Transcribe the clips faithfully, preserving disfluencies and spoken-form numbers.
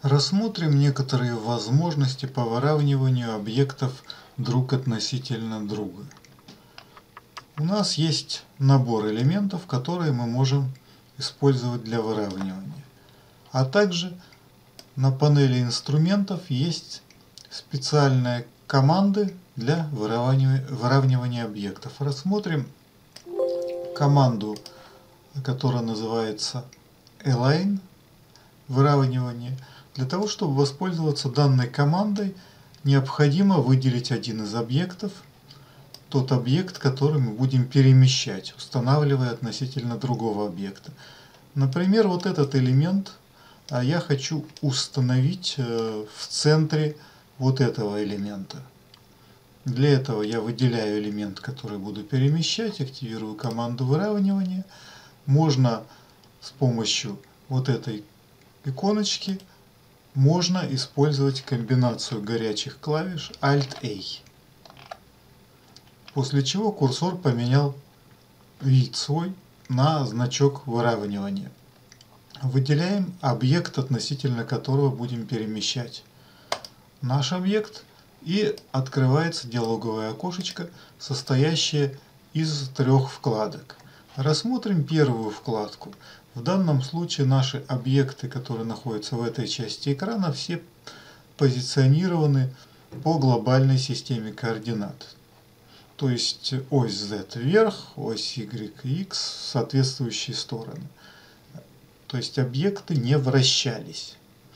Рассмотрим некоторые возможности по выравниванию объектов друг относительно друга. У нас есть набор элементов, которые мы можем использовать для выравнивания. А также на панели инструментов есть специальные команды для выравнивания, выравнивания объектов. Рассмотрим команду, которая называется Align, выравнивание. Для того, чтобы воспользоваться данной командой, необходимо выделить один из объектов, тот объект, который мы будем перемещать, устанавливая относительно другого объекта. Например, вот этот элемент я хочу установить в центре вот этого элемента. Для этого я выделяю элемент, который буду перемещать, активирую команду выравнивания. Можно с помощью вот этой иконочки можно использовать комбинацию горячих клавиш Alt-A. После чего курсор поменял вид свой на значок выравнивания. Выделяем объект, относительно которого будем перемещать наш объект, и открывается диалоговое окошечко, состоящее из трех вкладок. Рассмотрим первую вкладку. В данном случае наши объекты, которые находятся в этой части экрана, все позиционированы по глобальной системе координат. То есть ось Z вверх, ось Y и X в соответствующие стороны. То есть объекты не вращались.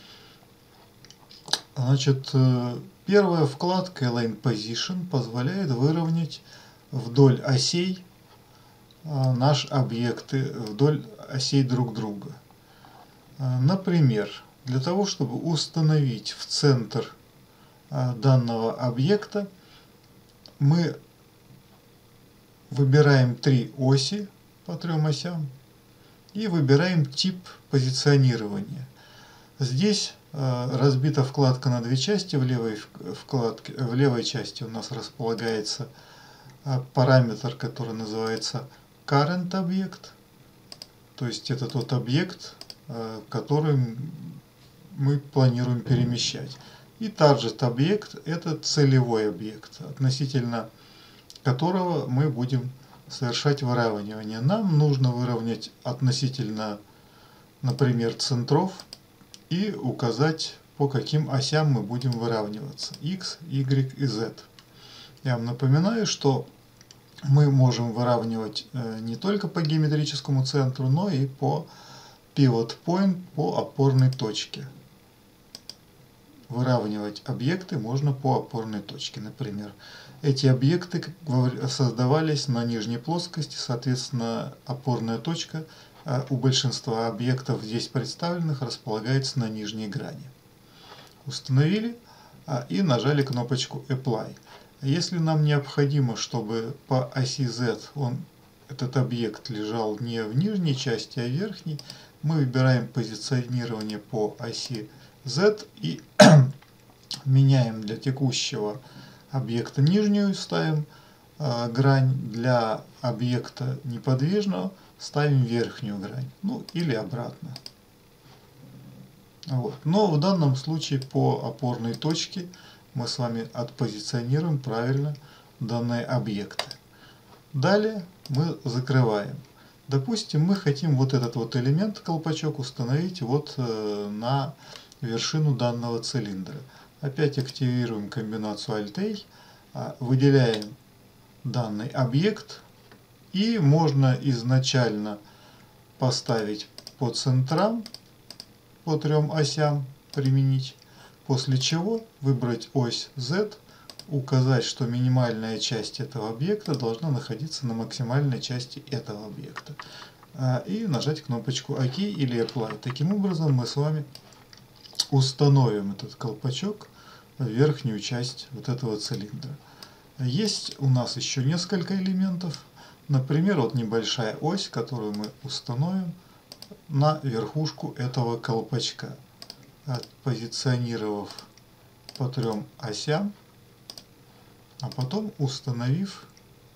Значит, первая вкладка Align Position позволяет выровнять вдоль осей наши объекты, вдоль осей друг друга. Например, для того, чтобы установить в центр данного объекта, мы выбираем три оси по трем осям и выбираем тип позиционирования. Здесь разбита вкладка на две части. В левой, вкладке, в левой части у нас располагается параметр, который называется Current объект. То есть это тот объект, который мы планируем перемещать. И Target объект – это целевой объект, относительно которого мы будем совершать выравнивание. Нам нужно выровнять относительно, например, центров и указать, по каким осям мы будем выравниваться. X, Y и Z. Я вам напоминаю, что мы можем выравнивать не только по геометрическому центру, но и по Pivot Point, по опорной точке. Выравнивать объекты можно по опорной точке, например. Эти объекты создавались на нижней плоскости, соответственно, опорная точка у большинства объектов здесь представленных располагается на нижней грани. Установили и нажали кнопочку Apply. Если нам необходимо, чтобы по оси Z он, этот объект лежал не в нижней части, а в верхней, мы выбираем позиционирование по оси Z и меняем для текущего объекта нижнюю, ставим э, грань, для объекта неподвижного ставим верхнюю грань, ну или обратно. Вот. Но в данном случае по опорной точке мы с вами отпозиционируем правильно данные объекты. Далее мы закрываем. Допустим, мы хотим вот этот вот элемент, колпачок, установить вот э, на вершину данного цилиндра. Опять активируем комбинацию Alt-A, выделяем данный объект, и можно изначально поставить по центрам, по трем осям применить, после чего выбрать ось Z, указать, что минимальная часть этого объекта должна находиться на максимальной части этого объекта, и нажать кнопочку ОК или Apply. Таким образом мы с вами установим этот колпачок в верхнюю часть вот этого цилиндра. Есть у нас еще несколько элементов. Например, вот небольшая ось, которую мы установим на верхушку этого колпачка, позиционировав по трем осям, а потом установив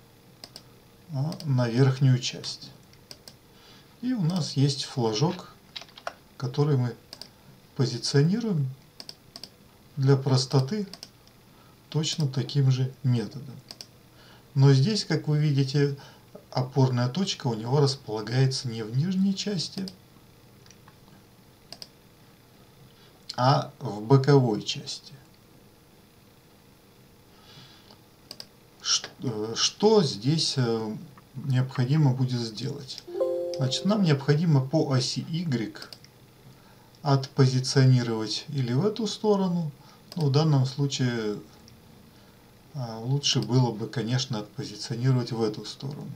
на верхнюю часть. И у нас есть флажок, который мы отпозиционируем для простоты точно таким же методом. Но здесь, как вы видите, опорная точка у него располагается не в нижней части, а в боковой части. Что здесь необходимо будет сделать? Значит, нам необходимо по оси Y отпозиционировать или в эту сторону, но в данном случае лучше было бы, конечно, отпозиционировать в эту сторону.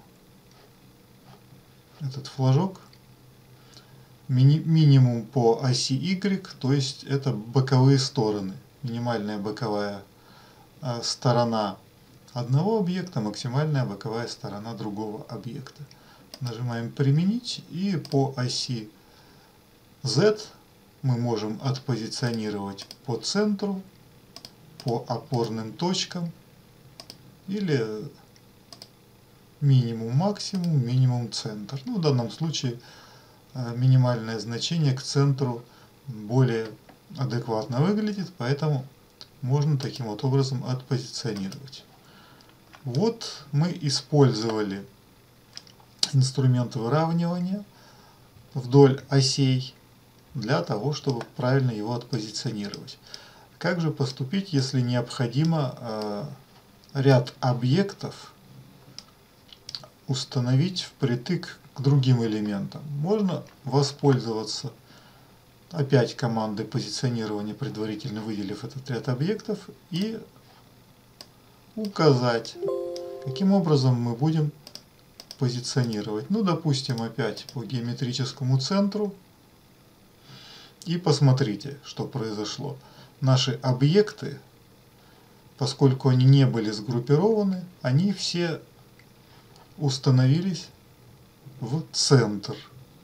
Этот флажок мини минимум по оси Y, то есть это боковые стороны. Минимальная боковая сторона одного объекта, максимальная боковая сторона другого объекта. Нажимаем «Применить», и по оси Z мы можем отпозиционировать по центру, по опорным точкам, или минимум, максимум, минимум, центр. Ну, в данном случае минимальное значение к центру более адекватно выглядит, поэтому можно таким вот образом отпозиционировать. Вот мы использовали инструмент выравнивания вдоль осей для того, чтобы правильно его отпозиционировать. Как же поступить, если необходимо э, ряд объектов установить впритык к другим элементам? Можно воспользоваться опять командой позиционирования, предварительно выделив этот ряд объектов, и указать, каким образом мы будем позиционировать. Ну, допустим, опять по геометрическому центру. И посмотрите, что произошло. Наши объекты, поскольку они не были сгруппированы, они все установились в центр.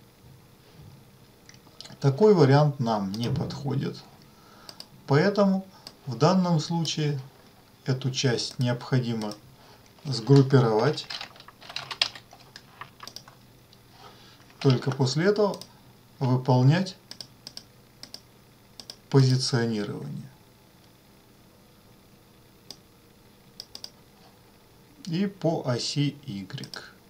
Такой вариант нам не подходит. Поэтому в данном случае эту часть необходимо сгруппировать. Только после этого выполнять позиционирование. И по оси Y.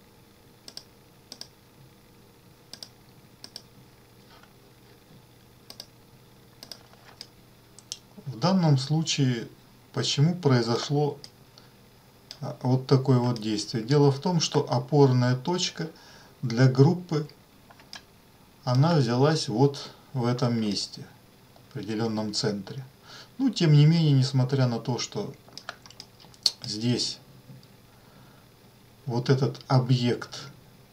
В данном случае почему произошло вот такое вот действие? Дело в том, что опорная точка для группы, она взялась вот в этом месте, в определенном центре. Ну, тем не менее, несмотря на то, что здесь вот этот объект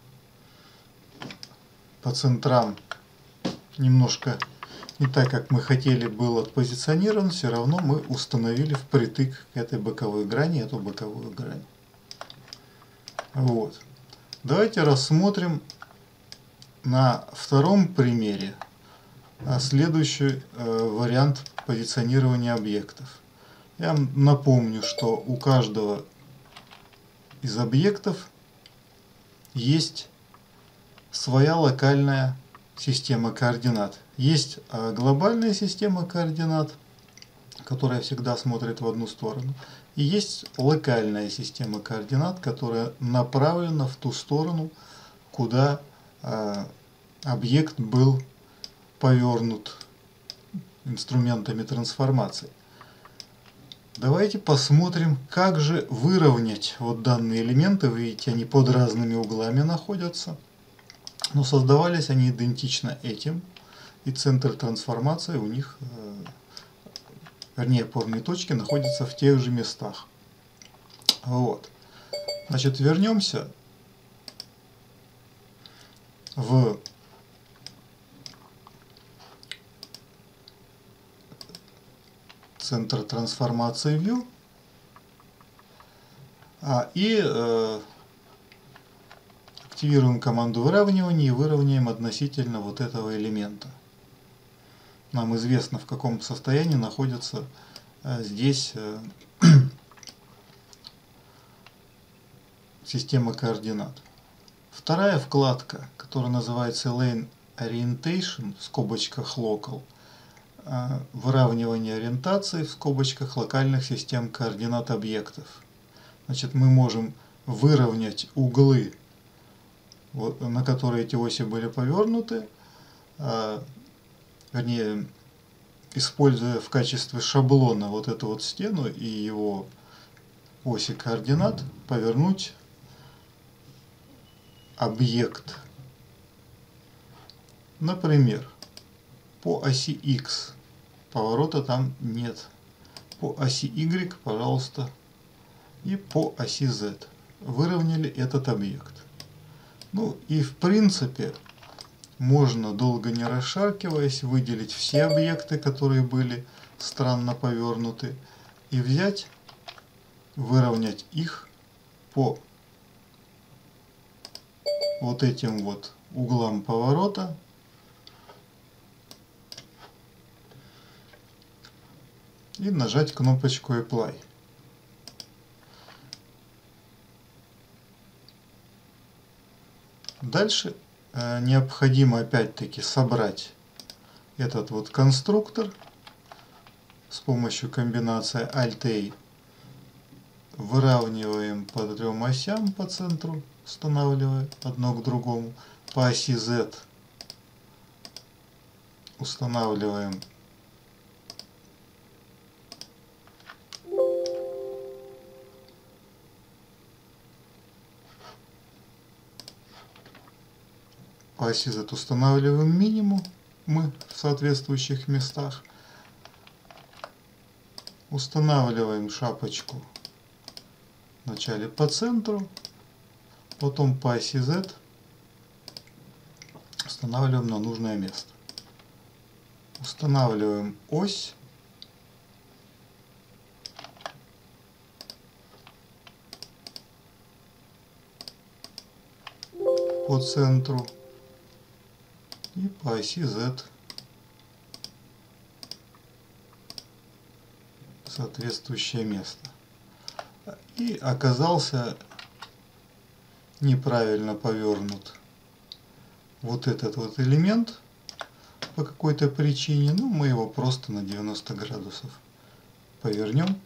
по центрам немножко не так, как мы хотели, был отпозиционирован, все равно мы установили впритык к этой боковой грани, эту боковую грань. Вот. Давайте рассмотрим на втором примере следующий э, вариант позиционирования объектов. Я напомню, что у каждого из объектов есть своя локальная система координат. Есть э, глобальная система координат, которая всегда смотрит в одну сторону. И есть локальная система координат, которая направлена в ту сторону, куда э, объект был повернут инструментами трансформации. Давайте посмотрим, как же выровнять вот данные элементы. Вы видите, они под разными углами находятся, но создавались они идентично этим, и центр трансформации у них, вернее, опорные точки находятся в тех же местах. Вот. Значит, вернемся в центр трансформации View а, и э, активируем команду выравнивания и выровняем относительно вот этого элемента. Нам известно, в каком состоянии находится э, здесь э, система координат. Вторая вкладка, которая называется Lane Orientation в скобочках Local, выравнивание ориентации в скобочках локальных систем координат объектов. Значит, мы можем выровнять углы, на которые эти оси были повернуты, вернее, используя в качестве шаблона вот эту вот стену и его оси координат, повернуть объект. Например, по оси X поворота там нет, по оси Y, пожалуйста, и по оси Z. Выровняли этот объект. Ну и в принципе можно, долго не расшаркиваясь, выделить все объекты, которые были странно повернуты, и взять, выровнять их по вот этим вот углам поворота. И нажать кнопочку Apply. Дальше э, необходимо опять-таки собрать этот вот конструктор с помощью комбинации Alt-A. Выравниваем по трем осям по центру, устанавливая одно к другому. По оси Z устанавливаем по оси Z устанавливаем минимум мы в соответствующих местах. Устанавливаем шапочку вначале по центру, потом по оси Z устанавливаем на нужное место. Устанавливаем ось. По центру. И по оси Z соответствующее место. И оказался неправильно повернут вот этот вот элемент по какой-то причине. Ну, мы его просто на девяносто градусов повернем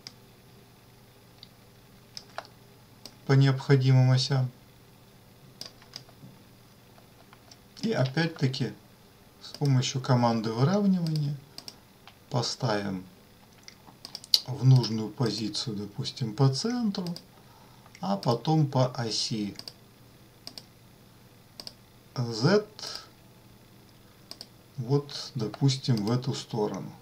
по необходимым осям. И опять-таки с помощью команды выравнивания поставим в нужную позицию, допустим, по центру, а потом по оси Z, вот, допустим, в эту сторону.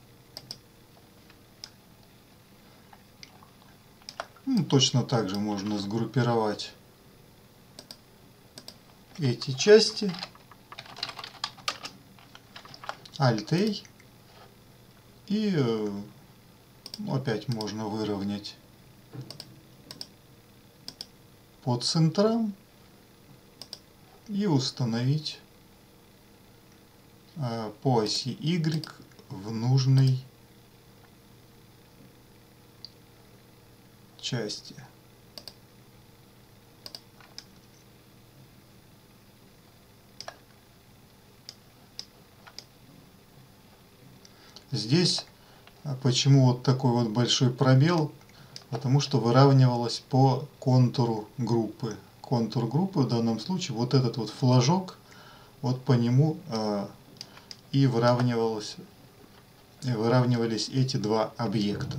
Ну, точно так же можно сгруппировать эти части. Alt-A, и ну, опять можно выровнять по центрам и установить э, по оси Y в нужной части. Здесь почему вот такой вот большой пробел? Потому что выравнивалось по контуру группы. Контур группы в данном случае, вот этот вот флажок, вот по нему э, и выравнивалось, и выравнивались эти два объекта.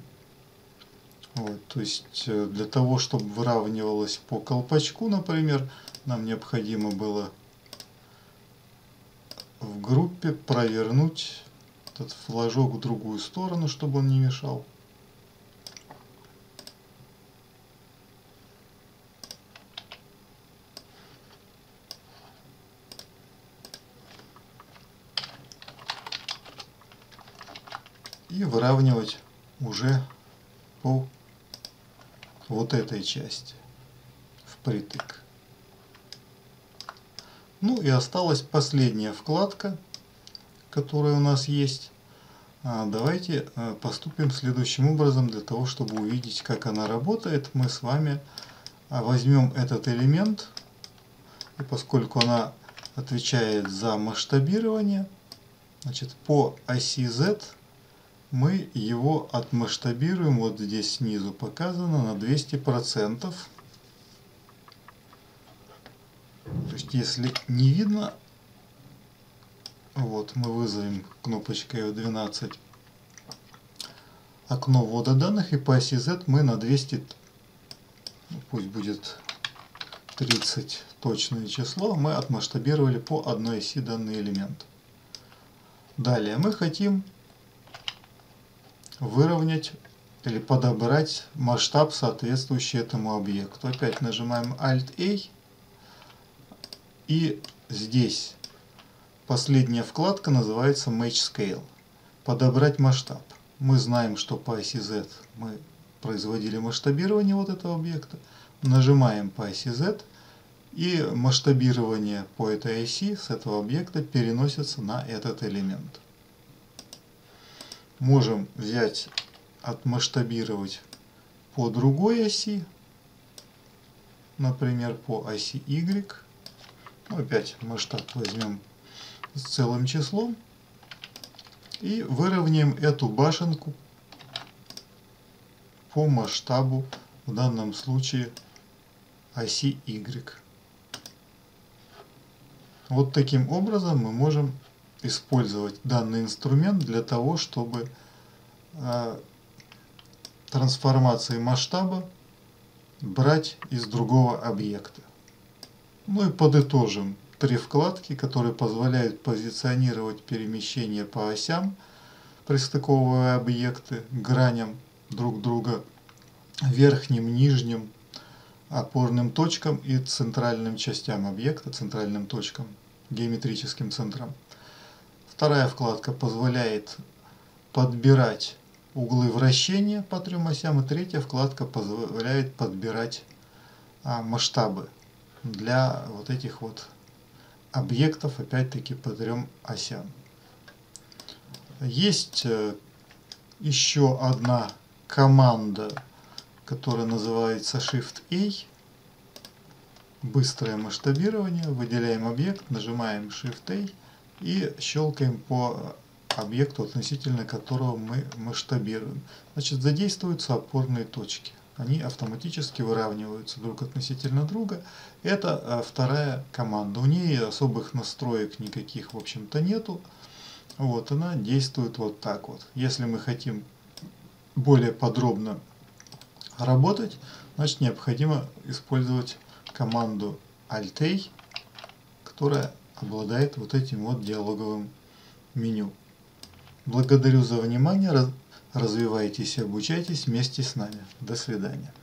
Вот, то есть для того, чтобы выравнивалось по колпачку, например, нам необходимо было в группе провернуть этот флажок в другую сторону, чтобы он не мешал. И выравнивать уже по вот этой части впритык. Ну и осталась последняя вкладка, которая у нас есть. А давайте поступим следующим образом. Для того, чтобы увидеть, как она работает, мы с вами возьмем этот элемент, и поскольку она отвечает за масштабирование, Значит, по оси Z мы его отмасштабируем, вот здесь снизу показано, на двести процентов. То есть, если не видно, вот мы вызовем кнопочкой эф двенадцать окно ввода данных, и по оси Z мы на двести, пусть будет тридцать точное число, мы отмасштабировали по одной оси данный элемент. Далее мы хотим выровнять или подобрать масштаб, соответствующий этому объекту. Опять нажимаем Alt-A, и здесь последняя вкладка называется Match Scale. Подобрать масштаб. Мы знаем, что по оси Z мы производили масштабирование вот этого объекта. Нажимаем по оси Z, и масштабирование по этой оси с этого объекта переносится на этот элемент. Можем взять, отмасштабировать по другой оси, например, по оси Y. Ну, опять масштаб возьмем с целым числом и выровняем эту башенку по масштабу, в данном случае оси Y. Вот таким образом мы можем использовать данный инструмент для того, чтобы э, трансформации масштаба брать из другого объекта. Ну и подытожим. Три вкладки, которые позволяют позиционировать перемещение по осям, пристыковывая объекты к граням друг друга, верхним, нижним, опорным точкам и центральным частям объекта, центральным точкам, геометрическим центрам. Вторая вкладка позволяет подбирать углы вращения по трем осям, и третья вкладка позволяет подбирать а, масштабы для вот этих вот объектов, опять-таки по трем осям. Есть еще одна команда, которая называется Shift-A. Быстрое масштабирование. Выделяем объект, нажимаем Shift-A и щелкаем по объекту, относительно которого мы масштабируем. Значит, задействуются опорные точки. Они автоматически выравниваются друг относительно друга. Это вторая команда. У нее особых настроек никаких, в общем-то, нету. Вот, она действует вот так вот. Если мы хотим более подробно работать, значит, необходимо использовать команду Alt-A, которая обладает вот этим вот диалоговым меню. Благодарю за внимание. Развивайтесь и обучайтесь вместе с нами. До свидания.